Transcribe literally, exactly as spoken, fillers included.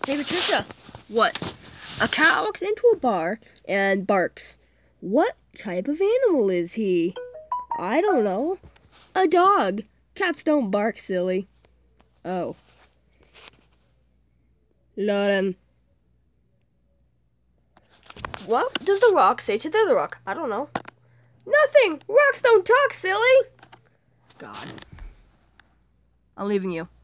Hey, Patricia. What? A cat walks into a bar and barks. What type of animal is he? I don't know. A dog. Cats don't bark, silly. Oh. Lauren. What does the rock say to the other rock? I don't know. Nothing! Rocks don't talk, silly! God. I'm leaving you.